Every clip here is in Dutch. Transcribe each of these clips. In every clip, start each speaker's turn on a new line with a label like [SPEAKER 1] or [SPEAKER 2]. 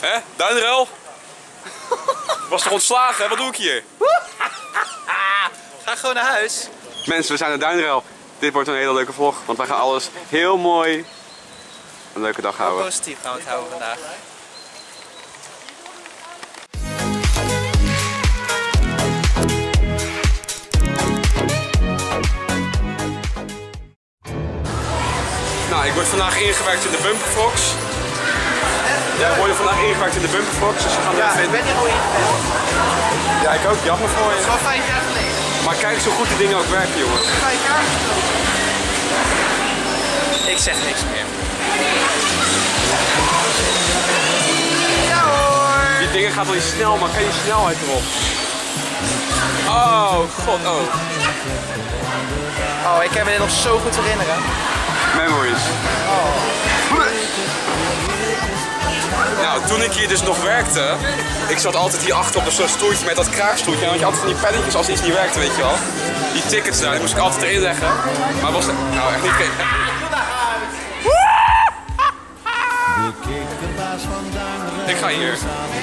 [SPEAKER 1] Hè? Duinruil? Was toch ontslagen? Wat doe ik hier?
[SPEAKER 2] Ga gewoon naar huis.
[SPEAKER 1] Mensen, we zijn naar Duinruil. Dit wordt een hele leuke vlog, want wij gaan alles heel mooi een leuke dag houden.
[SPEAKER 2] Positief gaan we het houden vandaag.
[SPEAKER 1] Nou, ik word vandaag ingewerkt in de Bumperfox. Ja, ik word vandaag ingewerkt in de Bumperfox, dus we gaan
[SPEAKER 2] Ja,
[SPEAKER 1] even
[SPEAKER 2] ik ben hier al ingewerkt.
[SPEAKER 1] Ja, ik ook. Jammer voor
[SPEAKER 2] Dat
[SPEAKER 1] je.
[SPEAKER 2] is al 5 jaar geleden.
[SPEAKER 1] Maar kijk zo goed die dingen ook werken, jongen.
[SPEAKER 2] 5 jaar? Ik zeg niks meer. Ja hoor!
[SPEAKER 1] Die dingen gaan wel niet snel, maar kan je snelheid erop? Oh, god, oh.
[SPEAKER 2] Oh, ik kan me dit nog zo goed herinneren.
[SPEAKER 1] Memories. Nou, toen ik hier dus nog werkte, ik zat altijd hier achter op zo'n stoeltje met dat kraakstoeltje. En dan had je altijd van die pennetjes als iets niet werkte, weet je wel. Die tickets daar, die moest ik altijd erin leggen. Maar was nou echt niet... Ik ga hier.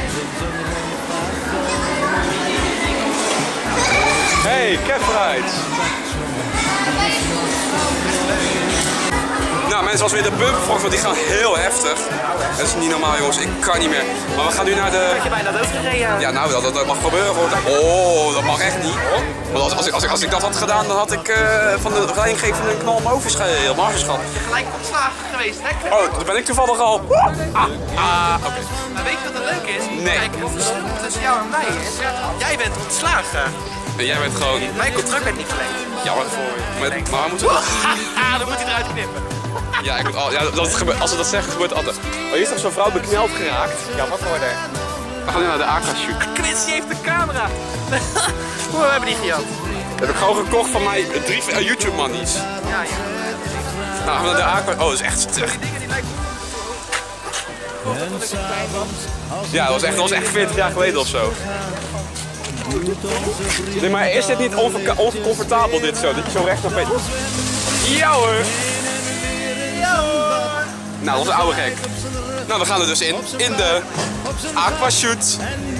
[SPEAKER 1] Hey, Caprides. Nou, mensen, als weer de Bumperfox, want die gaan heel heftig. Dat is niet normaal, jongens. Ik kan niet meer. Maar we gaan nu naar de...
[SPEAKER 2] Heb je bijna doodgereden?
[SPEAKER 1] Ja, nou, dat mag gebeuren. Oh, dat mag echt niet. Want als ik dat had gedaan, dan had ik van de leidinggevende een knal omhoog helemaal geschat.
[SPEAKER 2] Je gelijk ontslagen geweest, hè?
[SPEAKER 1] Oh, daar ben ik toevallig al. Oké.
[SPEAKER 2] Maar weet je wat er leuk is?
[SPEAKER 1] Nee.
[SPEAKER 2] Kijk, wat verschil tussen jou en mij is, jij bent ontslagen.
[SPEAKER 1] En jij bent gewoon...
[SPEAKER 2] Mijn contract werd niet verlengd.
[SPEAKER 1] Jammer voor je. Maar we moeten...
[SPEAKER 2] Dan moet hij eruit knippen.
[SPEAKER 1] Ja, als ze dat zeggen, gebeurt het altijd. Oh, hier is toch zo'n vrouw bekneld geraakt?
[SPEAKER 2] Jammer voor haar.
[SPEAKER 1] We gaan nu naar de AK-shoot.
[SPEAKER 2] Chris, die heeft de camera. Hoe hebben die gejat?
[SPEAKER 1] Dat heb ik gewoon gekocht van mij 3 YouTube-manies.
[SPEAKER 2] Ja, ja.
[SPEAKER 1] Nou, gaan we naar de AK... Oh, dat is echt stug.
[SPEAKER 2] Die dingen die lijken...
[SPEAKER 1] Ja, dat was echt 40 jaar geleden of zo. Nee, maar is dit niet oncomfortabel dit zo? Dat je zo recht op bent? Ja hoor! Nou, dat is een oude gek. Nou, we gaan er dus in de aquashoot.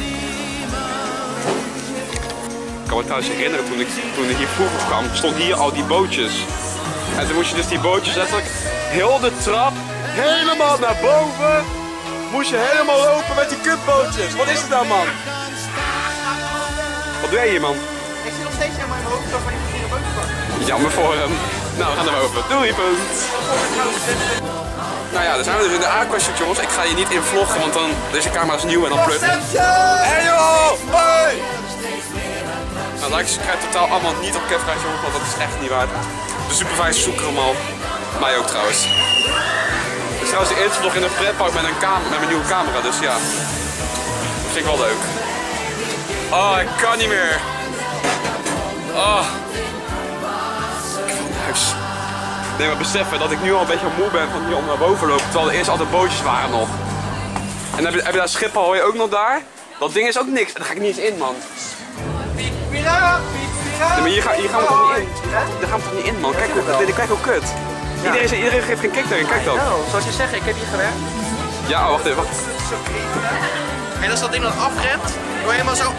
[SPEAKER 1] Ik kan me trouwens herinneren, toen ik hier vroeger kwam, stond hier al die bootjes. En toen moest je dus die bootjes letterlijk heel de trap helemaal naar boven. Moest je helemaal lopen met die kutbootjes. Wat is het nou, man? Wat doe jij hier, man?
[SPEAKER 2] Ik zit nog steeds helemaal in mijn hoofd van die verkeerde bootjes.
[SPEAKER 1] Jammer voor hem. Nou, we gaan er boven. Doei, punt. Nou ja, dan zijn we dus in de aquashoot, jongens. Ik ga hier niet in vloggen, want dan deze camera is nieuw en dan plut. Hey joh! Hoi! Nou, likes krijgt totaal allemaal niet op Caprides, jongens, want dat is echt niet waard. De supervisor zoeken hem al. Mij ook trouwens. Het is trouwens de eerste vlog in een pretpark met mijn nieuwe camera, dus ja. Dat vind ik wel leuk. Oh, ik kan niet meer. Oh. Ik wil naar huis. Nee, maar beseffen dat ik nu al een beetje moe ben van hier om naar boven lopen, terwijl er eerst altijd bootjes waren nog. En heb je daar Schiphol, hoor je ook nog daar? Dat ding is ook niks, daar ga ik niet eens in, man. Nee, maar hier gaan we toch niet in? Daar gaan we toch niet in, man? Kijk hoe kut. Ja. Iedereen geeft geen kick daarin, kijk dan.
[SPEAKER 2] Nou, zoals je zegt, ik heb hier gewerkt.
[SPEAKER 1] Ja, oh, wacht even, wacht.
[SPEAKER 2] En als dat ding dan afremt, doe je helemaal zo...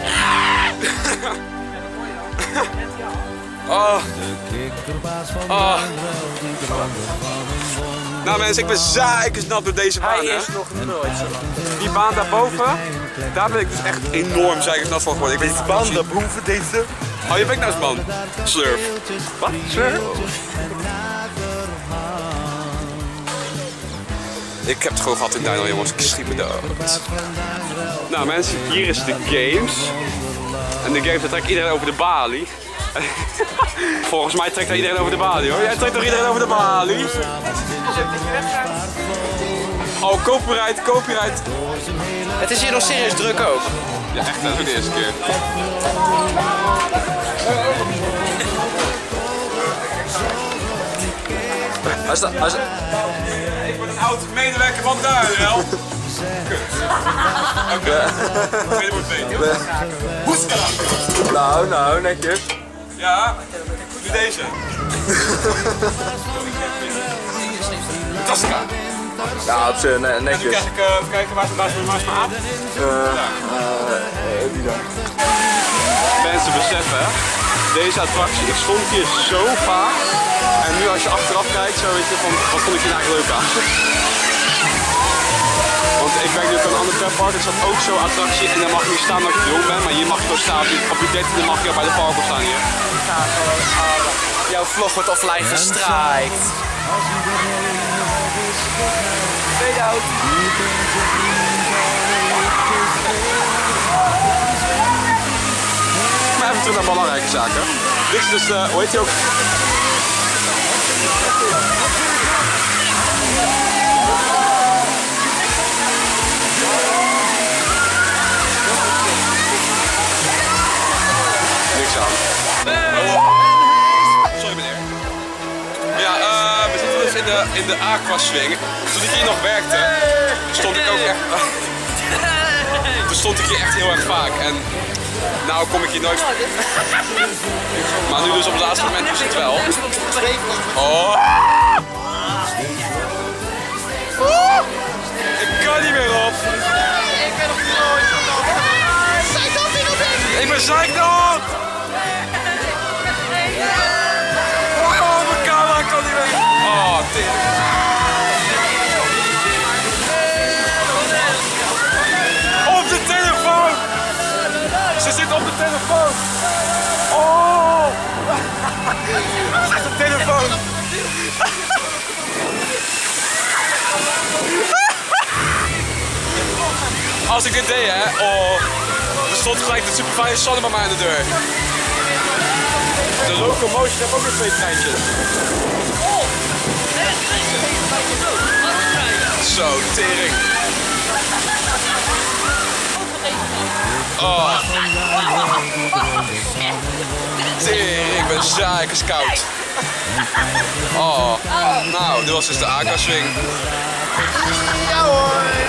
[SPEAKER 1] Oh. Oh. Nou mensen, ik ben zeikensnat door deze baan.
[SPEAKER 2] Hij is nog nooit zo.
[SPEAKER 1] Die baan daarboven, daar ben ik dus echt enorm zeikensnat van geworden. Ik weet niet baan daarboven, deze. Oh, je bent nou eens man. Slurf. Wat? Slurf? Ik heb het gewoon gehad in Duinruil, jongens. Ik schiet me dood. Nou mensen, hier is de games. En de games, daar trekt iedereen over de balie. Volgens mij trekt daar iedereen over de balie, hoor. Jij trekt toch iedereen over de balie? Oh, copyright.
[SPEAKER 2] Het is hier nog serieus druk ook.
[SPEAKER 1] Ja, echt, dat is ook de eerste keer. Ik ben een oud medewerker van Duinruil. Oké. Tweede wordt beter.
[SPEAKER 3] Nou, netjes.
[SPEAKER 1] Ja, doe deze. Tasca.
[SPEAKER 3] Ja, het is netjes.
[SPEAKER 1] Even kijken, waar is mijn aap?
[SPEAKER 3] Die dan.
[SPEAKER 1] Mensen beseffen, hè? Deze attractie, ik stond hier zo vaak. En nu als je achteraf kijkt, zo weet je van, wat vond ik hier eigenlijk leuk aan? Want ik werk nu op een ander pretpark, er staat ook zo'n attractie en dan mag je niet staan als je jong bent, maar hier mag je gewoon staan. Op je 13e mag je al bij de park staan hier.
[SPEAKER 2] Jouw vlog wordt offline gestrikt. Fade out.
[SPEAKER 1] Maar even terug naar belangrijke zaken. Dit is dus, hoe heet die ook? Niks aan. Sorry meneer. Ja, we zitten dus in de aquaswing. Toen ik hier nog werkte, stond ik ook echt... Toen stond ik hier echt heel erg vaak. En nou kom ik hier nooit. Maar nu dus op het laatste moment is het wel. Oh. Ik kan niet meer op.
[SPEAKER 2] Ik ben nog nooit
[SPEAKER 1] Ik ben zeiknat! Oh, mijn camera kan niet meer. Oh, tering. Op de telefoon! Ze zit op de telefoon! Oh! Ze zit op de telefoon! Als ik dit deed, hè? Oh, er stond gelijk de superfine Sanne bij mij aan de deur. De Locomotion heeft ook weer 2 treintjes. Zo, tering. Oh. Tering, ik ben zeikers koud. Oh, nou, dit was dus de aquaswing.
[SPEAKER 2] Ja hoor.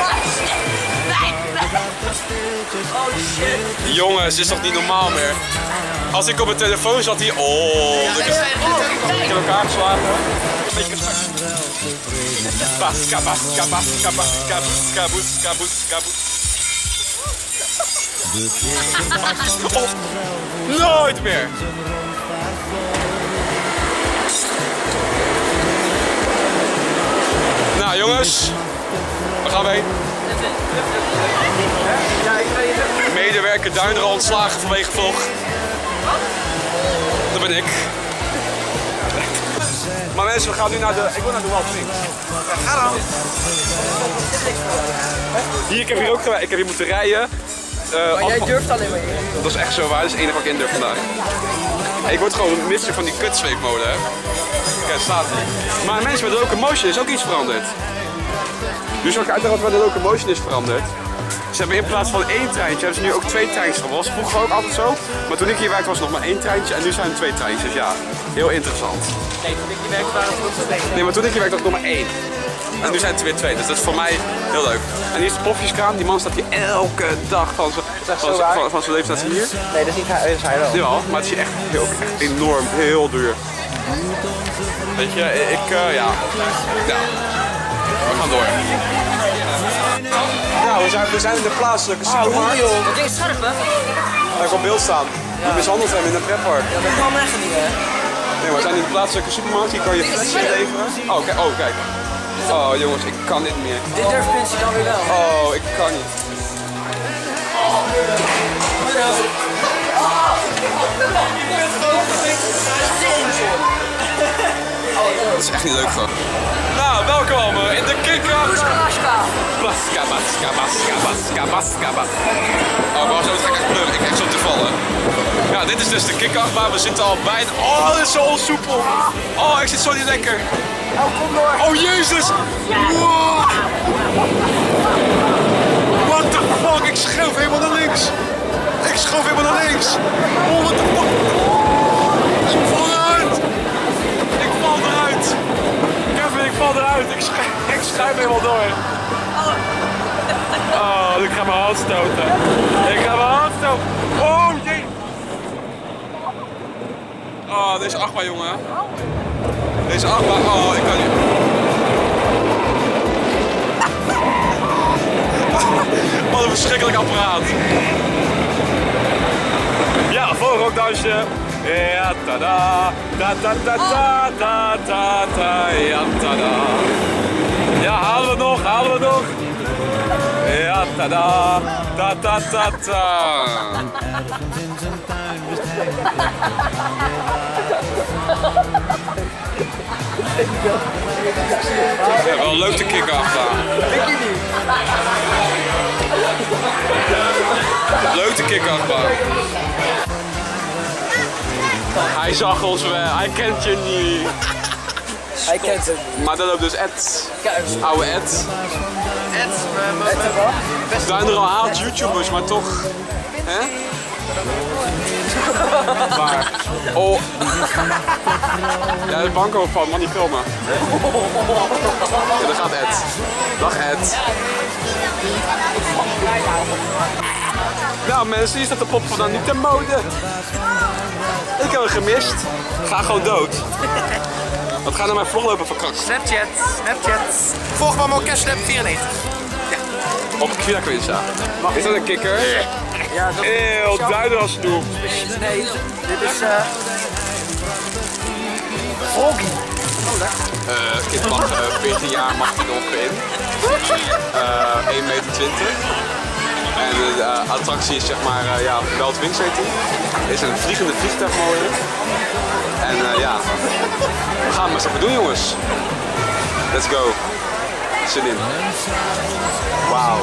[SPEAKER 1] Jongens, dit is toch niet normaal meer? Als ik op mijn telefoon zat hier... Oh, ik heb elkaar geslagen. Een beetje respect. Baska, baska, baska, baska, baska, boeska, boeska, boeska. Oh, nooit meer! Nou jongens, waar gaan we heen? Medewerker Duinderen ontslagen vanwege vlog. Dat ben ik. Maar mensen, we gaan nu naar de... Ik wil naar de Walt Disney. Ja, ga dan. Hier, ik heb hier ook gewerkt. Ik heb hier moeten rijden.
[SPEAKER 2] Maar jij durft alleen maar hier.
[SPEAKER 1] Dat is echt zo waar. Dat is het enige wat ik in durf vandaag. Ik word gewoon een mister van die kutzweepmolen, hè. Kijk, staat er. Maar mensen, met de Locomotion is ook iets veranderd. Nu zal ik uitleggen wat bij de Locomotion is veranderd. Ze hebben in plaats van 1 treintje, hebben ze nu ook 2 treintjes van. Dat was vroeger ook altijd zo. Maar toen ik hier werkte was er nog maar 1 treintje en nu zijn er 2 treintjes. Dus ja, heel interessant.
[SPEAKER 2] Nee, toen ik hier werkte waren het nog 2.
[SPEAKER 1] Nee, maar toen ik hier werkte was er nog maar 1. En nu zijn het er weer 2, dus dat is voor mij heel leuk. En hier is de popjeskraam, die man staat hier elke dag van zijn leven staat hier.
[SPEAKER 2] Nee, dat is niet hij, dat is hij wel.
[SPEAKER 1] Jawel, maar het is hier echt, echt enorm, heel duur. Weet je, ja. We gaan door. Nou, we zijn in de plaatselijke supermarkt.
[SPEAKER 2] Dat ding is scherp, hè?
[SPEAKER 1] Daar kan op beeld staan. Die mishandeld hebben in een pretpark.
[SPEAKER 2] Ja, dat kan echt niet, hè?
[SPEAKER 1] Nee, maar we zijn in de plaatselijke supermarkt. Hier kan je flesjes leveren. Oh, kijk. Oh, jongens, ik kan dit meer.
[SPEAKER 2] Dit durft Quincy dan weer wel.
[SPEAKER 1] Oh, ik kan niet. Dat is echt niet leuk van. Nou, welkom in de Kika. Baska, baska, baska, baska, baska, baska. Oh, maar zo ga ik echt pleuren. Ik echt zo te vallen. Ja, dit is dus de Kika-achtbaan. We zitten al bijna... Oh, dit is zo onsoepel. Oh, ik zit zo niet lekker. Oh, jezus. Wow. What the fuck? Ik schoof helemaal naar links. Ik schoof helemaal naar links. Oh, what the fuck? Ik val eruit. Ik val eruit. Kevin, ik val eruit. Ik schuim helemaal door. Oh, ik ga mijn hand stoten. Ik ga mijn hand stoten. Oh, jee. Oh, deze achtbaan, jongen. Deze achtbaan. Oh, ik kan niet. verschrikkelijk apparaat. Ja, voorrookdansje. Ja, tada, ta ta ta ta ta ta ta, ja, tada. Ja, halen we nog, halen we nog. Ja, tada, ta ta ta ta. Ja, wel leuk te kicken achteraan. Leuk te kicken achteraan. Hij zag ons wel, hij kent je niet.
[SPEAKER 3] Hij kent het.
[SPEAKER 1] Maar dat loopt dus Ed. Oude Ed.
[SPEAKER 2] Ed,
[SPEAKER 1] Duin al haalt YouTubers, maar toch. Hè? Waar? Oh. Ja, de bank overvallen, man, niet filmen. Ja, daar gaat Ed. Dag Ed. Nou mensen, hier staat de pop van niet ter mode. Ik heb hem gemist. Ga gewoon dood. Wat gaat naar mijn vlog lopen verkrakken?
[SPEAKER 2] Snapchat. Volg me op Cashnap94.
[SPEAKER 1] Op Quinza. Is dat een kikker?
[SPEAKER 3] Ja, dat
[SPEAKER 1] Eeuw, duiden als snoep.
[SPEAKER 3] Nee, dit is Froggy.
[SPEAKER 1] Kind mag 14 jaar mag hij nog in. 1,20 meter. En de attractie is zeg maar, ja, Belt Wings heet die. Is een vliegende vliegtuigmolen. En ja, we gaan het maar eens even doen jongens. Let's go. Zin in. Wauw.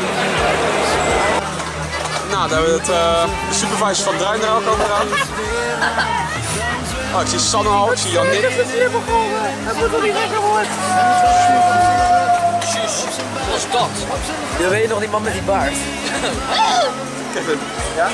[SPEAKER 1] Nou, daar hebben we de supervisor van Druin er ook aan. Oh, ik zie Sanne al, ik zie Jan Nick.
[SPEAKER 3] Dat moet toch niet lekker worden?
[SPEAKER 2] Wat is dat?
[SPEAKER 3] Je weet nog die man met die baard.
[SPEAKER 1] Kevin.
[SPEAKER 3] Ja?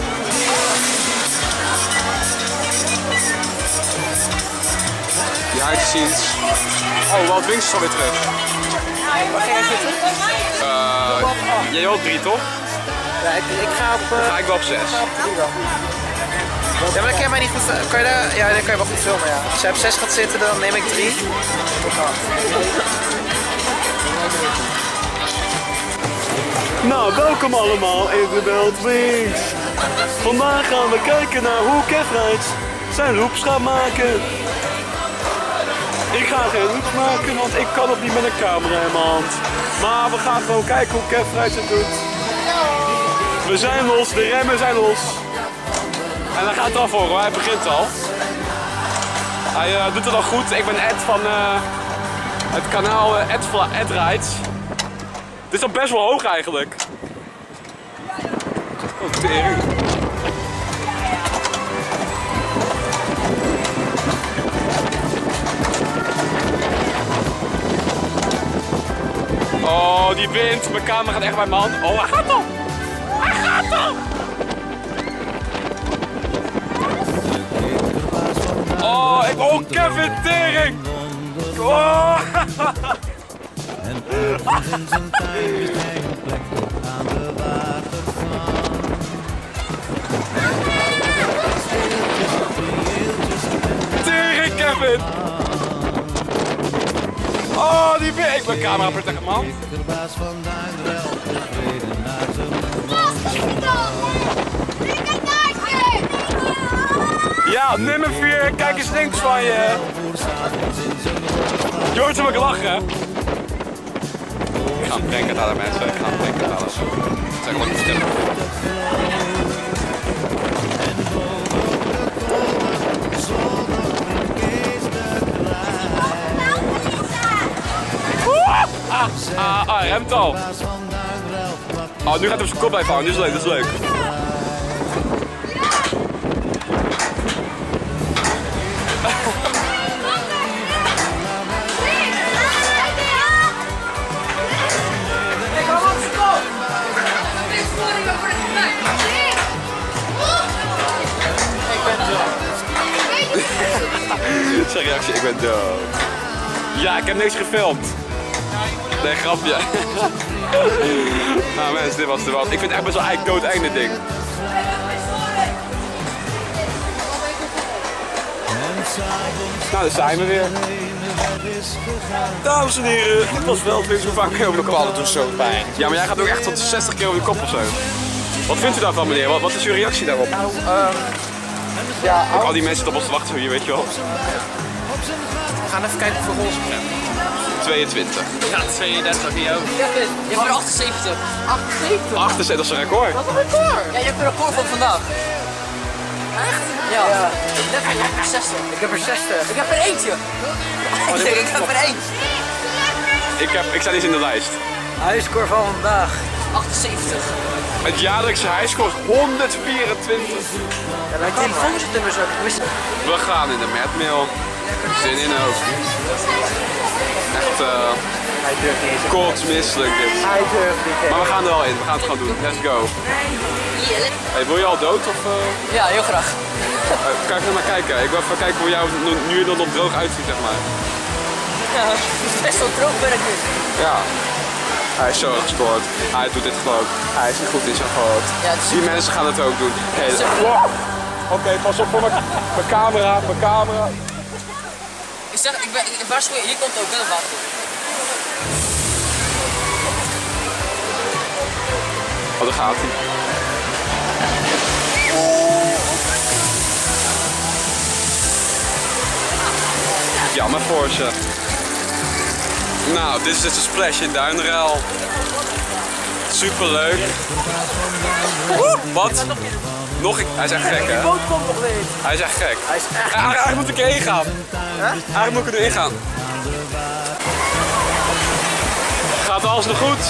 [SPEAKER 1] Behind the scenes. Oh, Wild Wings is alweer terug.
[SPEAKER 3] Waar ga jij zitten?
[SPEAKER 1] Jij ook 3 toch?
[SPEAKER 3] Ja, ik ga op...
[SPEAKER 1] Dan ga ik wel op 6.
[SPEAKER 2] Ja, maar dan kan je mij niet goed... Kan je daar... Ja, dan kan je wel goed filmen, ja. Als jij op 6 gaat zitten, dan neem ik 3.
[SPEAKER 4] Nou, welkom allemaal in de Wild Wings. Vandaag gaan we kijken naar hoe Kevrijts zijn loops gaat maken. Ik ga geen loops maken, want ik kan het niet met een camera in mijn hand. Maar we gaan gewoon kijken hoe Kevrijts het doet. We zijn los, de remmen zijn los.
[SPEAKER 1] En hij gaat er al voor hoor, hij begint al. Hij doet het al goed. Ik ben Ed van het kanaal Ed Rides. Dit is al best wel hoog eigenlijk. Oh, tering. Oh, die wind. Mijn camera gaat echt bij mijn hand. Oh, hij gaat al. Hij gaat al. Oh, Kevin, tering. Oh. Tering, Kevin. Oh, die weer. Ik ben camera tegen man. Ja, nummer 4, kijk eens links van je. Je hoort hem ook lachen. Ik ga hem pranken halen mensen, ik ga hem pranken halen. Het zijn gewoon niet stemmen. Hij remt al. Oh, nu gaat hij op zijn kop blijven hangen, dit is leuk, dit is leuk. Zijn reactie, ik ben dood. Ja, ik heb niks gefilmd. Nee, grapje. Nou mensen, dit was. Ik vind het echt best wel eigenlijk dood einde ding. Nou, daar zijn we weer.
[SPEAKER 4] Dames en heren, dit was Veldwings. Hoe vaak ben je over de kop?
[SPEAKER 2] Ballen doen zo pijn.
[SPEAKER 1] Ja, maar jij gaat ook echt tot 60 keer over de kop of zo. Wat vindt u daarvan, meneer? Wat is uw reactie daarop?
[SPEAKER 2] Ja,
[SPEAKER 1] Ook al die mensen op ons te wachten hier, weet je wel.
[SPEAKER 2] we gaan even kijken hoeveel roze we hebben.
[SPEAKER 1] 22.
[SPEAKER 2] Ja, 32 hier ook.
[SPEAKER 3] Je hebt er 78. 78?
[SPEAKER 1] 68 is een record.
[SPEAKER 3] Wat een record! Ja, je hebt een record van vandaag. Echt? Ja. Net, jij hebt er 60.
[SPEAKER 2] Ik heb er 60.
[SPEAKER 3] Ik heb er eentje. Ik heb er één.
[SPEAKER 1] Ik sta niet in de lijst.
[SPEAKER 2] Huiscore van vandaag.
[SPEAKER 3] 78.
[SPEAKER 1] Het jaarlijkse highscore is 124.
[SPEAKER 2] Ja, mijn telefoon zit in mijn zak.
[SPEAKER 1] We gaan in de Madmail. Zin in ook. Echt
[SPEAKER 2] Hij durft niet eens.
[SPEAKER 1] koortsmisselijk dit.
[SPEAKER 2] Hij durft niet eens.
[SPEAKER 1] Maar we gaan er al in, we gaan het gewoon doen. Let's go. Hey, wil je al dood of...
[SPEAKER 3] Ja, heel graag.
[SPEAKER 1] Kan ik nog maar kijken? Ik wil even kijken hoe jou nu er nog droog uitziet, zeg maar.
[SPEAKER 3] Ja, best wel droog ben ik nu.
[SPEAKER 1] Ja. Hij is zo gescoord. Hij doet dit gewoon. Hij is niet goed in zijn hoofd.
[SPEAKER 3] Ja, het is
[SPEAKER 1] Die mensen gaan het ook doen. Hey, wow. Oké, pas op voor mijn camera, mijn camera.
[SPEAKER 3] Ik zeg, ik waarschuw je, hier komt ook wel water.
[SPEAKER 1] Oh, daar gaat hij. Jammer voor ze. Nou, dit is dus een splash in Duinruil. Superleuk. Wat? Nog ik. Hij is echt gek, hè?
[SPEAKER 2] boot komt nog niet.
[SPEAKER 1] Hij is echt gek.
[SPEAKER 2] Hij is echt...
[SPEAKER 1] Eigenlijk moet ik erin gaan. Eigenlijk moet ik erin gaan. Gaat alles nog goed?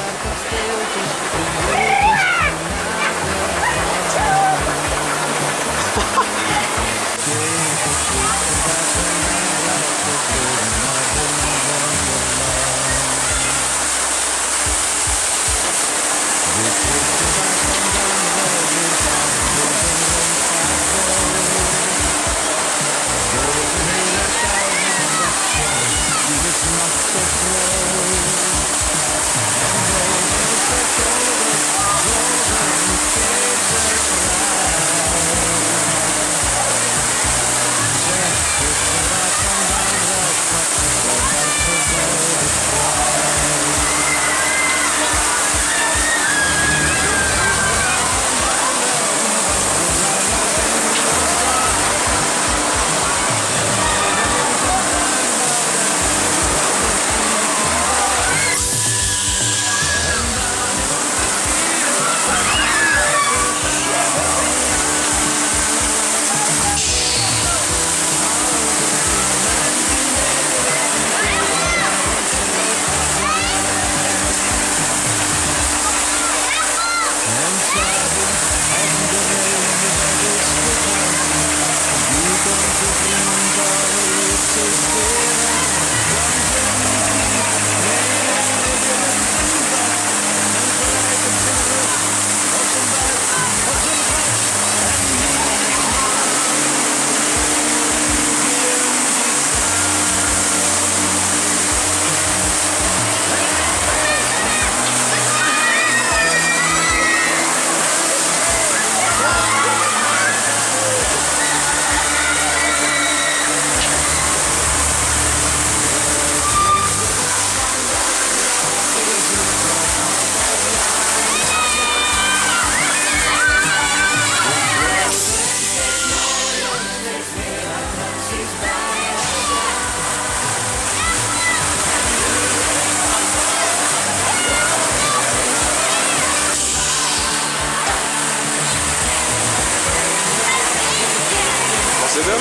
[SPEAKER 1] dit hem?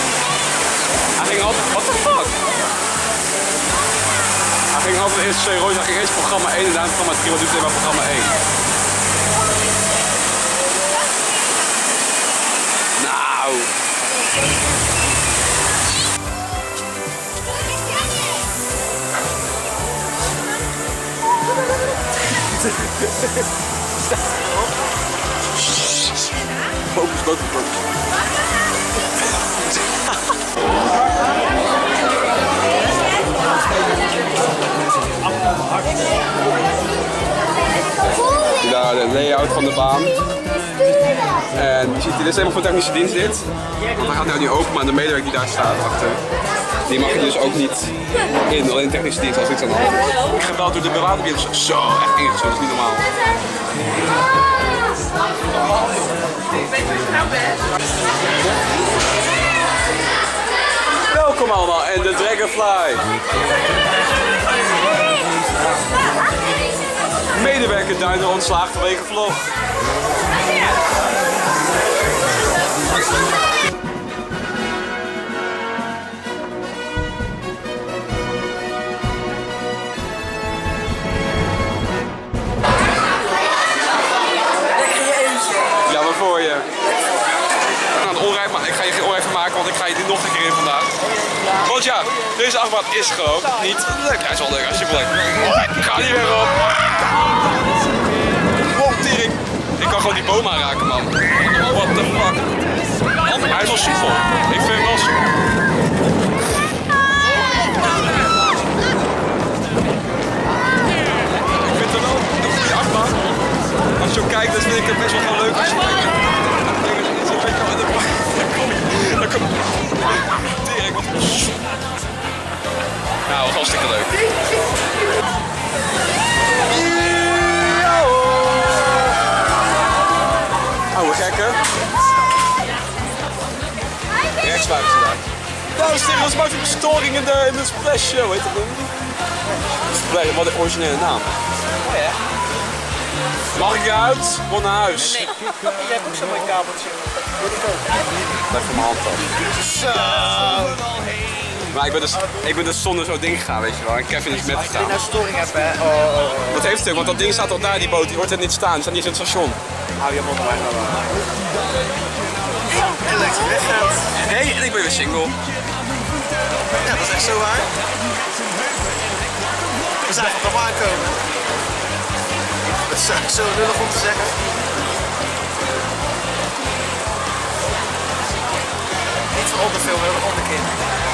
[SPEAKER 1] Hij ging altijd, what the fuck? Hij ging altijd eerst twee roos, hij ging eerst programma 1 en daarna programma 3, wat doet hij bij programma 1? Nou. Focus, focus, focus. Daar de layout van de baan. En je ziet, dit is helemaal voor technische dienst dit. Want hij gaat nou niet open, maar de medewerker die daar staat achter, die mag je dus ook niet in. Alleen technische dienst als iets aan de hand is. Ik heb gebeld door de bewaarder, zo echt ingezocht, dat is niet normaal. Welkom allemaal en de Dragonfly. Medewerker Duiner ontslagen vanwege vlog. Jammer voor je. Nou, het onrijp, maar ik ga je geen onrijp van maken, want ik ga je dit nog een keer in vandaag. Want ja, deze achtbaan is gewoon niet leuk. Hij is wel leuk als je blijft. Ik ga niet weer op. Tering. Ik kan gewoon die boom aanraken, man. What the fuck. Hij is wel soepel. Ik vind hem wel soepel. Ik vind hem wel een goede achtbaan. Als je ook kijkt, dan vind ik het best wel leuk als je kijkt. Dan kom tering, wat nou, was hartstikke leuk. Oude gekken. Rechts waren ze daar. Dames en heren, dat is maar een storing in de Splash Show, heet dat ding? Splash, wat de originele naam.
[SPEAKER 2] Oh ja.
[SPEAKER 1] Mag ik eruit? Gewoon naar huis.
[SPEAKER 2] Nee, jij hebt ook zo'n mooi kabeltje.
[SPEAKER 1] Blijf voor mijn hand dan.
[SPEAKER 2] Zo.
[SPEAKER 1] Maar ik ben dus zonder zo'n ding gegaan, weet je wel. En Kevin is met
[SPEAKER 2] Als je
[SPEAKER 1] gegaan.
[SPEAKER 2] nou storing hebt, hè. Oh.
[SPEAKER 1] Dat heeft het, want dat ding staat al daar, die boot. Die hoort er niet staan. Die staat niet in het station.
[SPEAKER 2] Hou je mond maar.
[SPEAKER 3] En lekker weggaat.
[SPEAKER 1] Nee, en ik ben weer single.
[SPEAKER 3] Ja, dat is echt zo waar. We zagen het al aankomen. Dat is zo lullig om te zeggen. Niet van onderfilm, maar onderkin.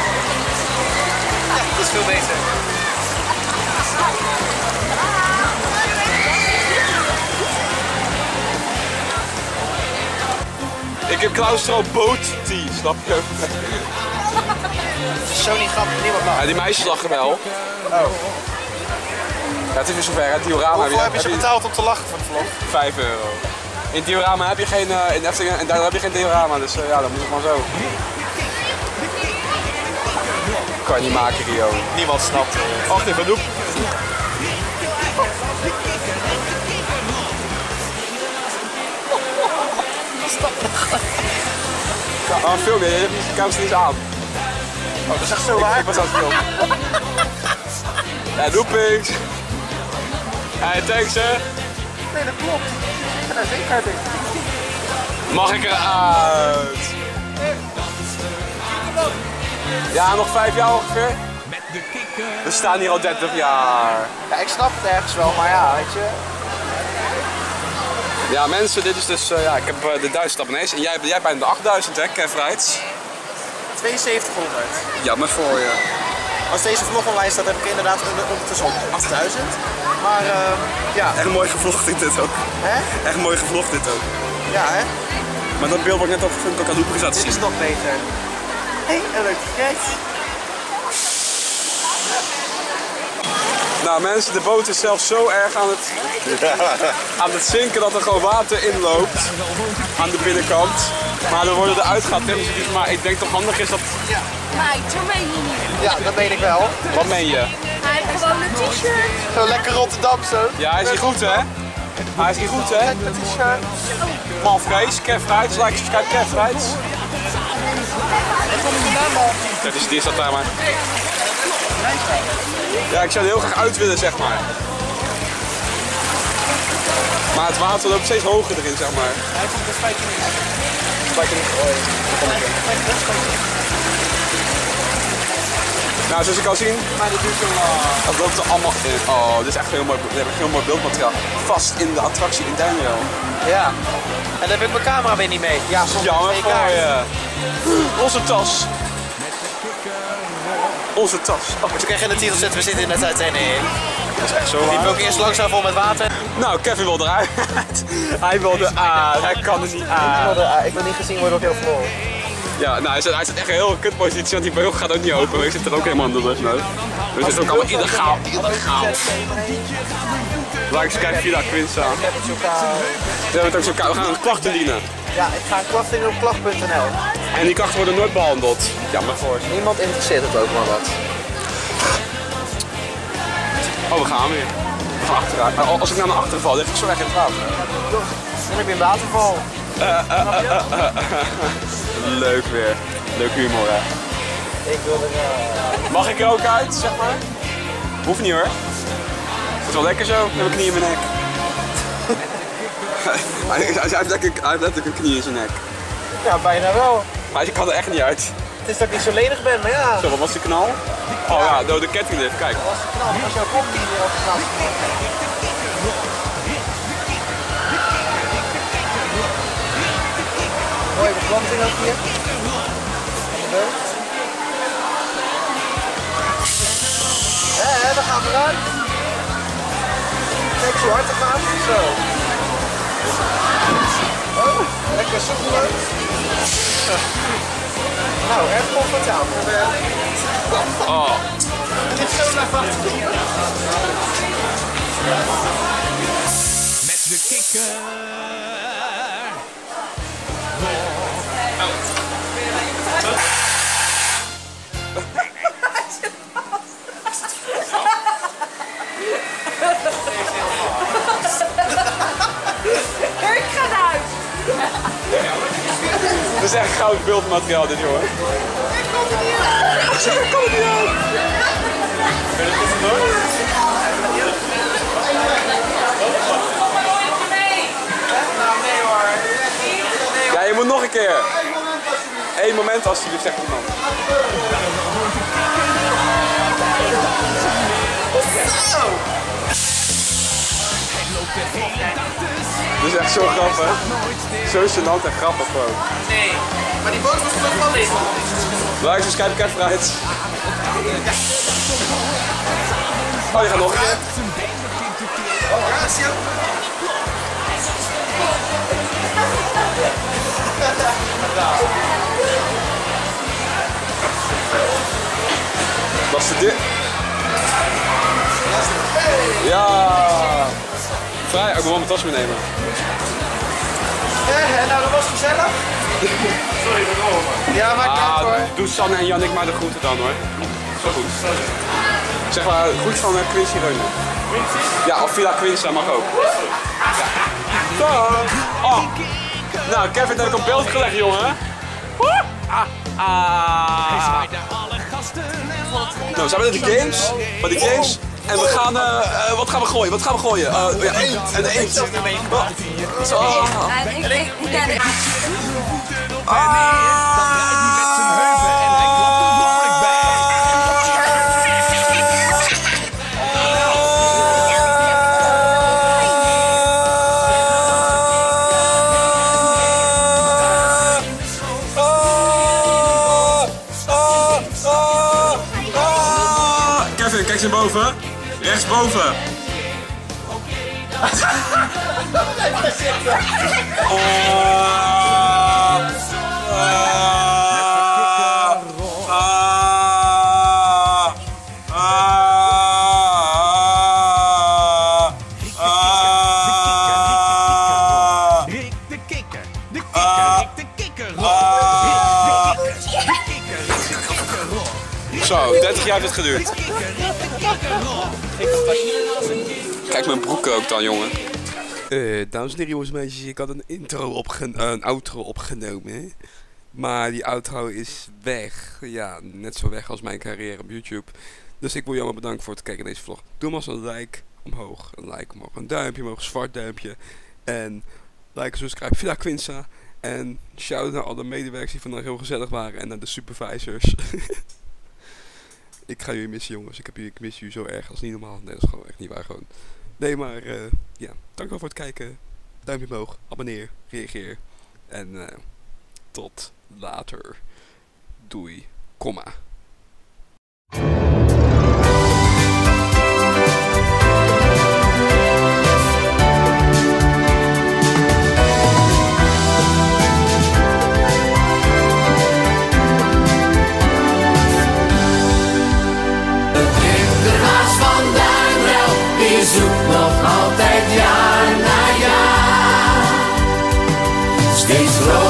[SPEAKER 3] Ja, dat is veel beter.
[SPEAKER 1] Ik heb claustrobotie, snap je?
[SPEAKER 2] Zo niet grappig, niemand mag.
[SPEAKER 1] Ja, die meisjes lachen wel.
[SPEAKER 2] Oh.
[SPEAKER 1] Ja, het is weer zover, het diorama.
[SPEAKER 3] Hoeveel heb je ze betaald om te lachen voor de vlog?
[SPEAKER 1] 5 euro. In het diorama heb je geen, in Efteling en daar heb je geen diorama, dus ja, dan moet het maar zo. Kan je niet maken, Rio.
[SPEAKER 3] Niemand snapt.
[SPEAKER 1] Wacht even, doe. Oh, een film, je hebt die camera niet eens aan.
[SPEAKER 3] Oh, dat is echt zo waar.
[SPEAKER 1] Ik was aan het filmen. Ja, loopings. Hey, thanks hè.
[SPEAKER 2] Nee, dat klopt. En dat is inkaarting.
[SPEAKER 1] Mag ik eruit? Ja, nog 5 jaar ongeveer. We staan hier al 30 jaar.
[SPEAKER 2] Ja, ik snap het ergens wel, maar ja, weet je.
[SPEAKER 1] Ja mensen, dit is dus, ja, ik heb de 1000 abonnees en jij bijna de 8000 hè, Kev Rights.
[SPEAKER 3] 7200.
[SPEAKER 1] Jammer voor je.
[SPEAKER 3] Als deze vlog online staat, heb ik inderdaad ondertussen op 8000. Maar ja.
[SPEAKER 1] Echt mooi gevlogd dit ook.
[SPEAKER 3] Hè?
[SPEAKER 1] Echt mooi gevlogd dit ook.
[SPEAKER 3] Ja, hè?
[SPEAKER 1] Maar dat beeld wat ik net al gefilmd ook aan Loepers laten
[SPEAKER 3] Dit
[SPEAKER 1] zien.
[SPEAKER 3] is nog beter. Hé, een leuk gek.
[SPEAKER 1] Nou mensen, de boot is zelfs zo erg aan het zinken dat er gewoon water inloopt aan de binnenkant. Maar er worden eruit gaat tegen zich, maar ik denk toch handig is dat...
[SPEAKER 5] Nee, zo meen je niet.
[SPEAKER 3] Ja, dat weet ik wel.
[SPEAKER 1] Wat meen je?
[SPEAKER 5] Hij heeft gewoon een t-shirt.
[SPEAKER 3] Zo lekker Rotterdam zo.
[SPEAKER 1] Ja, hij is niet goed hè? Hij is niet goed hè?
[SPEAKER 3] Met een t-shirt.
[SPEAKER 1] Malvrees, Kev Rights, like, subscribe Kev Rights. Ja, dus die staat daar maar. Ja, ik zou er heel graag uit willen, zeg maar. Maar het water loopt steeds hoger erin, zeg maar.
[SPEAKER 2] Hij komt dus 15 minuten.
[SPEAKER 1] Nou, zoals je kan zien,
[SPEAKER 2] Maar dat duurt zo lang.
[SPEAKER 1] dat loopt er allemaal in. Oh, dit is echt heel mooi. We hebben heel mooi beeldmateriaal. Vast in de attractie in Daniel.
[SPEAKER 2] Ja. En dan heb ik mijn camera weer niet mee. Ja, soms
[SPEAKER 1] Jammer
[SPEAKER 2] twee
[SPEAKER 1] voor
[SPEAKER 2] kaarten.
[SPEAKER 1] je. Onze tas. Onze tas. Oh,
[SPEAKER 3] Moet je krijgen in de titel zetten, we zitten in de uitzending.
[SPEAKER 1] Dat is echt zo
[SPEAKER 2] Die
[SPEAKER 1] hard.
[SPEAKER 2] wil ik eerst langzaam vol met water.
[SPEAKER 1] Nou, Kevin wil eruit. Hij wilde hij kan er niet aan.
[SPEAKER 2] Ik wil niet gezien worden op jouw vlog.
[SPEAKER 1] Ja, nou, hij zit echt in een heel kutpositie, want die beugel gaat ook niet open. Ik zit er ook helemaal in de lucht nu. We zitten ook allemaal illegaal. Laat ik eens kijken via Quinza.
[SPEAKER 2] Ik heb het zo koud.
[SPEAKER 1] We hebben het ook zo koud. We gaan een klachten dienen.
[SPEAKER 2] Ja, ik ga een klacht in op klacht.nl.
[SPEAKER 1] En die klachten worden nooit behandeld. Jammer voor.
[SPEAKER 2] Niemand interesseert het ook maar wat.
[SPEAKER 1] Oh, we gaan weer. We gaan achteruit. Maar als ik nou naar achteren val, lig ik zo weg in het water.
[SPEAKER 2] Dan heb je een waterval.
[SPEAKER 1] Leuk weer. Leuk humor, hè.
[SPEAKER 2] Ik wil er...
[SPEAKER 1] Mag ik er ook uit, zeg maar? Hoeft niet hoor. Het is wel lekker zo, met mijn knie in mijn nek. Hij heeft letterlijk een knie in zijn nek.
[SPEAKER 2] Ja, bijna wel.
[SPEAKER 1] Maar ik kan er echt niet uit.
[SPEAKER 2] Het is dat ik niet zo lenig ben, maar ja.
[SPEAKER 1] Zo, wat was die knal? Oh ja, de kettinglift, kijk.
[SPEAKER 2] Dat was de knal, dat was jouw kop die op de kast. Mooie beplanting ook hier. Leuk. Hé, daar gaan we eruit. Kijk zo hard te gaan. Zo. Oh, lekker soepelen. Nou, erg comfortabel.
[SPEAKER 1] Oh.
[SPEAKER 2] Het is zo naar achter.
[SPEAKER 6] Met de kikker.
[SPEAKER 5] Ik ga naar huis.
[SPEAKER 1] Dit is echt goud beeldmateriaal dit, jongen. Ik kom er niet uit. Ik kom er niet uit. Ben je het goed door? Ja, je moet nog een keer. Eén moment alsjeblieft, zegt iemand. Dit is echt zo grappig. Zo gênant en grappig gewoon.
[SPEAKER 2] Nee, maar die boot was toch wel licht.
[SPEAKER 1] Like, subscribe, kijk vooruit. Oh, die gaat nog een keer.
[SPEAKER 2] Oh, grazie.
[SPEAKER 1] Was het dit? Ja. Vrij, ik wil wel mijn tas meenemen.
[SPEAKER 2] Nou, dat was gezellig.
[SPEAKER 3] Sorry, dat over.
[SPEAKER 2] Ja, maakt niet uit hoor.
[SPEAKER 1] Doe Sanne en Jannik maar de groeten dan hoor. Zo goed. Zeg maar, goed van Quincy Reunen. Ja, of Villa Quinza mag ook. Ja. Zo. Oh. Nou, Kevin heb ik op beeld gelegd, jongen. Nou, zijn we met de games? Met de games? En we gaan, wat gaan we gooien? Wat gaan we gooien? Ja, eend. En de eend. Zo.
[SPEAKER 5] En ik ken het.
[SPEAKER 1] Kevin, kijk eens naar boven. Rechtsboven. Zo, 30 jaar heeft het geduurd. Kijk mijn broek ook dan, jongen. Dames en heren, jongens en meisjes, ik had een outro opgenomen. Maar die outro is weg. Ja, net zo weg als mijn carrière op YouTube. Dus ik wil je allemaal bedanken voor het kijken naar deze vlog. Doe maar eens een like omhoog, een duimpje omhoog, een zwart duimpje. En like en subscribe via Quinza. En shout naar alle medewerkers die vandaag heel gezellig waren. En naar de supervisors. Ik ga jullie missen, jongens. Ik mis jullie zo erg als niet normaal. Nee, dat is gewoon echt niet waar. Gewoon. Nee, maar ja. Dankjewel voor het kijken. Duimpje omhoog. Abonneer. Reageer. En tot later. Doei. Komma.
[SPEAKER 6] steeds rood.